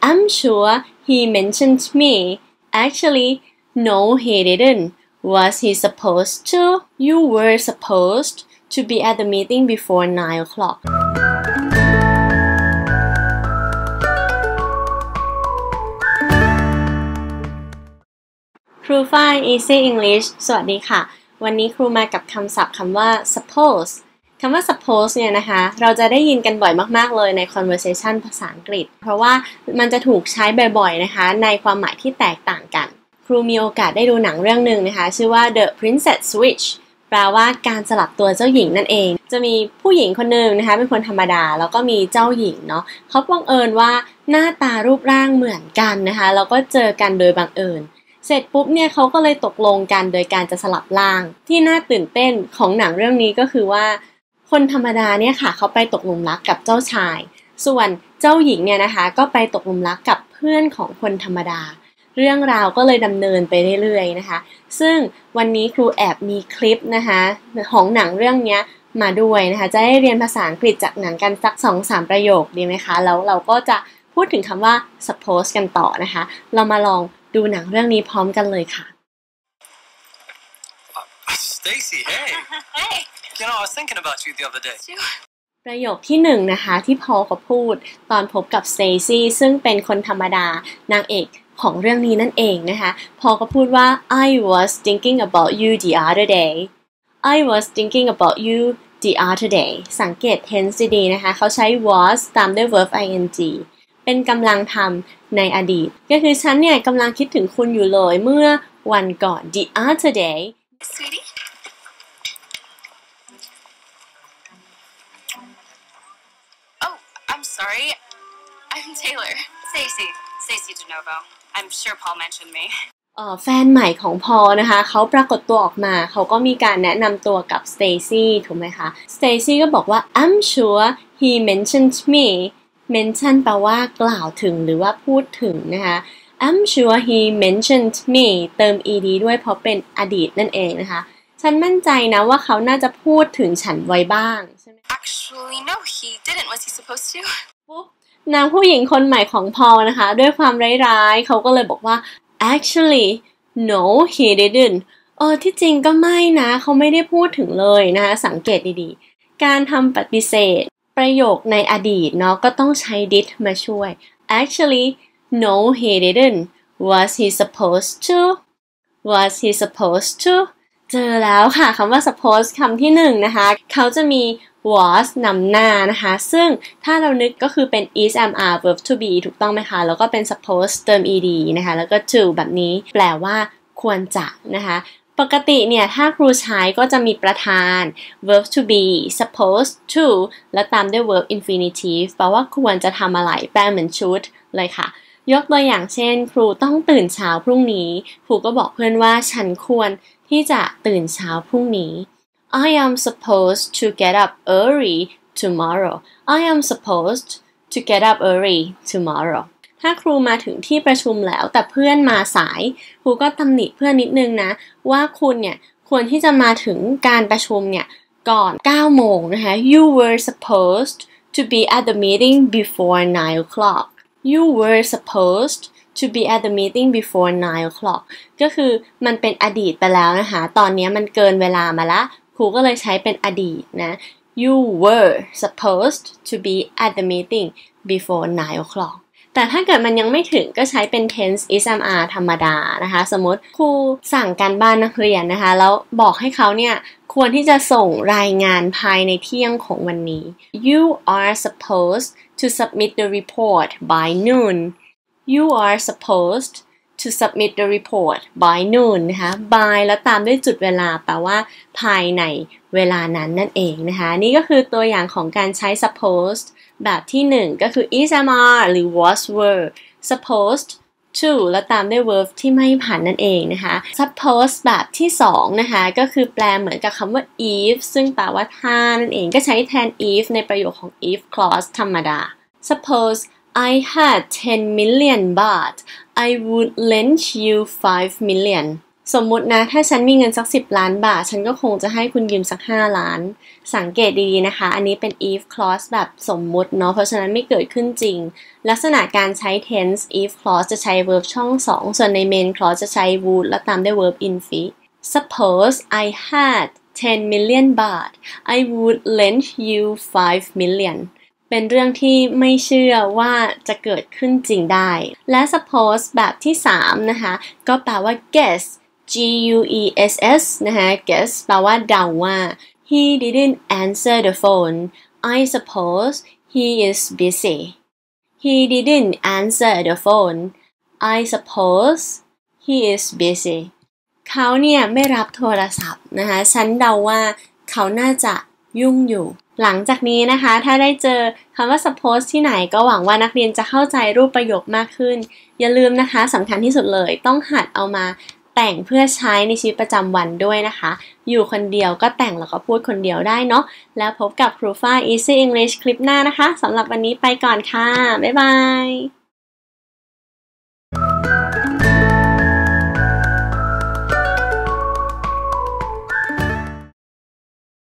I'm sure he mentioned me actually no he didn't was he supposed to you were supposed to be at the meeting before 9 o'clockครูฝ้าย Easy English สวัสดีค่ะวันนี้ครูมากับคำศัพท์คำว่า suppose คำว่า suppose เนี่ยนะคะเราจะได้ยินกันบ่อยมากๆเลยใน conversation ภาษาอังกฤษเพราะว่ามันจะถูกใช้บ่อยๆนะคะในความหมายที่แตกต่างกันครูมีโอกาสได้ดูหนังเรื่องหนึ่งนะคะชื่อว่า The Princess Switch แปลว่าการสลับตัวเจ้าหญิงนั่นเองจะมีผู้หญิงคนหนึ่งนะคะเป็นคนธรรมดาแล้วก็มีเจ้าหญิงเนาะเขาบังเอิญว่าหน้าตารูปร่างเหมือนกันนะคะแล้วก็เจอกันโดยบังเอิญเสร็จปุ๊บเนี่ยเขาก็เลยตกลงกันโดยการจะสลับร่างที่น่าตื่นเต้นของหนังเรื่องนี้ก็คือว่าคนธรรมดาเนี่ยค่ะเขาไปตกหลุมรักกับเจ้าชายส่วนเจ้าหญิงเนี่ยนะคะก็ไปตกหลุมรักกับเพื่อนของคนธรรมดาเรื่องราวก็เลยดำเนินไปเรื่อยๆนะคะซึ่งวันนี้ครูแอบมีคลิปนะคะของหนังเรื่องนี้มาด้วยนะคะจะได้เรียนภาษาอังกฤษจากหนังกันสัก 2-3 ประโยคดีไหมคะแล้วเราก็จะพูดถึงคำว่า suppose กันต่อนะคะเรามาลองดูหนังเรื่องนี้พร้อมกันเลยค่ะ Stacy, hey. Hey. You know, I was thinking about you the other day. ประโยคที่1นะคะที่พอลเขาพูดตอนพบกับสเตซี่ซึ่งเป็นคนธรรมดานางเอกของเรื่องนี้นั่นเองนะคะพอลก็พูดว่า I was thinking about you the other day I was thinking about you the other day สังเกต tense ดีๆนะคะเขาใช้ was ตามด้วย verb ing เป็นกำลังทำในอดีตก็คือฉันเนี่ยกำลังคิดถึงคุณอยู่เลยเมื่อวันก่อน the other day Sweetie? Oh, I'm sorry. I'm Taylor. Stacy DeNovo. I'm sure Paul mentioned me. แฟนใหม่ของพอลนะคะเขาปรากฏตัวออกมาเขาก็มีการแนะนำตัวกับสเตซี่ถูกไหมคะสเตซี่ก็บอกว่า I'm sure he mentioned me mention แปลว่ากล่าวถึงหรือว่าพูดถึงนะคะ I'm sure he mentioned me เติม ed ด้วยเพราะเป็นอดีตนั่นเองนะคะฉันมั่นใจนะว่าเขาน่าจะพูดถึงฉันไว้บ้างใช่ไหม Actually, no, he didn't. Was he supposed to? ปุ๊บนางผู้หญิงคนใหม่ของพอลนะคะด้วยความร้ายๆเขาก็เลยบอกว่า Actually no he didn't ที่จริงก็ไม่นะเขาไม่ได้พูดถึงเลยนะคะสังเกตดีๆการทำปฏิเสธประโยคในอดีตเนาะก็ต้องใช้ did มาช่วย Actually no he didn't was he supposed to was he supposed to เจอแล้วค่ะคำว่า suppose คำที่1นะคะเขาจะมี was นำหน้านะคะซึ่งถ้าเรานึกก็คือเป็น is am are verb to be ถูกต้องไหมคะแล้วก็เป็น suppose เติม ed นะคะแล้วก็ to แบบนี้แปลว่าควรจะนะคะปกติเนี่ยถ้าครูใช้ก็จะมีประธาน verb to be supposed to แล้วตามด้วย verb infinitive แปลว่าควรจะทำอะไรแปลเหมือน should เลยค่ะยกตัวอย่างเช่นครูต้องตื่นเช้าพรุ่งนี้ครูก็บอกเพื่อนว่าฉันควรที่จะตื่นเช้าพรุ่งนี้ I am supposed to get up early tomorrow I am supposed to get up early tomorrow ถ้าครูมาถึงที่ประชุมแล้วแต่เพื่อนมาสายครูก็ตำหนิเพื่อนนิดนึงนะว่าคุณเนี่ยควรที่จะมาถึงการประชุมเนี่ยก่อน 9 โมงนะคะ You were supposed to be at the meeting before 9 o'clock You were supposed to be at the meeting before 9 o'clock ก็คือมันเป็นอดีตไปแล้วนะคะตอนนี้มันเกินเวลามาละครูก็เลยใช้เป็นอดีตนะ You were supposed to be at the meeting before 9 o'clock แต่ถ้าเกิดมันยังไม่ถึงก็ใช้เป็น tense is am are ธรรมดานะคะสมมติครูสั่งการบ้านนักเรียนนะคะแล้วบอกให้เขาเนี่ยควรที่จะส่งรายงานภายในเที่ยงของวันนี้ You are supposed to submit the report by noon You are supposed to submit the report by noon นะคะ by แล้วตามด้วยจุดเวลาแปลว่าภายในเวลานั้นนั่นเองนะคะนี่ก็คือตัวอย่างของการใช้ supposed แบบที่1ก็คือ is am are หรือ was were supposed to แล้วตามด้วย verb ที่ไม่ผันนั่นเองนะคะ suppose แบบที่2นะคะก็คือแปลเหมือนกับคำว่า if ซึ่งแปลว่าถ้านั่นเองก็ใช้แทน if ในประโยคของ if clause ธรรมดา suppose I had 10 million baht I would lend you 5 million สมมุตินะถ้าฉันมีเงินสัก10 ล้านบาทฉันก็คงจะให้คุณยืมสัก5 ล้านสังเกตดีๆนะคะอันนี้เป็น if clause แบบสมมุติเนาะเพราะฉะนั้นไม่เกิดขึ้นจริงลักษณะการใช้ tense if clause จะใช้ verb ช่อง2ส่วนใน main clause จะใช้ would และตามด้วย verb infin suppose I had 10 million baht I would lend you 5 million เป็นเรื่องที่ไม่เชื่อว่าจะเกิดขึ้นจริงได้และ suppose แบบที่3นะคะก็แปลว่า guess guess นะคะ guess แปลว่าเดาว่า he didn't answer the phone I suppose he is busy he didn't answer the phone I suppose he is busy เขาเนี่ยไม่รับโทรศัพท์นะคะฉันเดาว่าเขาน่าจะยุ่งอยู่หลังจากนี้นะคะถ้าได้เจอคำว่า suppose ที่ไหนก็หวังว่านักเรียนจะเข้าใจรูปประโยคมากขึ้นอย่าลืมนะคะสำคัญที่สุดเลยต้องหัดเอามาแต่งเพื่อใช้ในชีวิตประจำวันด้วยนะคะอยู่คนเดียวก็แต่งแล้วก็พูดคนเดียวได้เนาะแล้วพบกับครูฝ้าย Easy English คลิปหน้านะคะสำหรับวันนี้ไปก่อนค่ะบ๊ายบาย